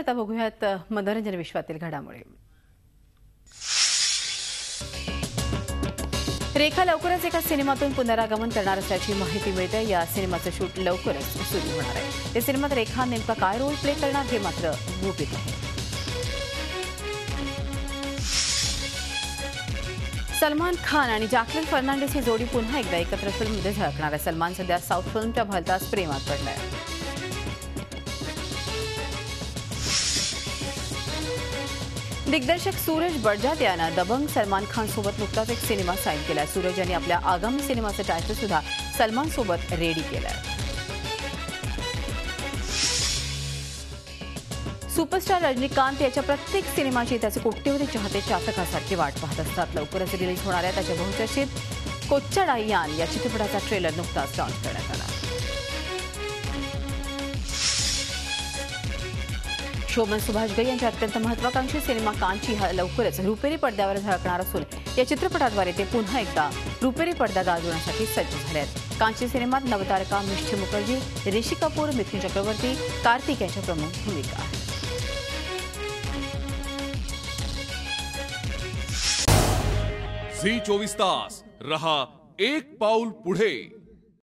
आता बघूयात मनोरंजन विश्वातील घडामोडी। रेखा लवकरच एका सिनेमातून पुनरागमन करणार असल्याची माहिती मिळते। या सिनेमाचं शूट लवकरच सुरू होणार आहे। या सिनेमात रेखा नेमका काय रोल प्ले करणार हे मात्र गुपित आहे। सलमान खान आणि जॅकलिन फर्नांडिस ही जोडी पुन्हा एकदा एकत्र फिल्ममध्ये झळकणार आहे। सलमान सध्या साऊथ फिल्मच्या भलताच प्रेमात पडलाय। दिग्दर्शक सूरज बडजात्या यानं दबंग सलमान खान सोबत नुकताच एक सिनेमा साईन केलाय। सूरज यांनी आपल्या आगामी सिनेमाचं टायटल सुद्धा सलमान सोबत रेडी केलंय। सुपरस्टार रजनीकांत याच्या प्रत्येक सिनेमाची त्याचे कोट्यवधी चाहते चातकासारखी वाट पाहत असतात। लवकरच रिलीज होणाऱ्या त्याच्या बहुचर्चित कोच्चडाययान या चित्रपटाचा ट्रेलर नुकताच लॉन्च करण्यात आला। शोभन सुभाष घई यांच्या अत्यंत महत्वाकांक्षी सिनेमा कांची हा लवकरच रुपेरी पडद्यावर झळकणार असून या चित्रपटाद्वारे ते पुन्हा एकदा रुपेरी पडदा गाजवण्यासाठी सज्ज झाले आहेत। कांची सिनेमात नवतारका मिष्ठी मुखर्जी, ऋषी कपूर, मिथुन चक्रवर्ती, कार्तिक यांच्या प्रमुख भूमिका आहेत। झी 24 तास रहा एक पाऊल पुढे।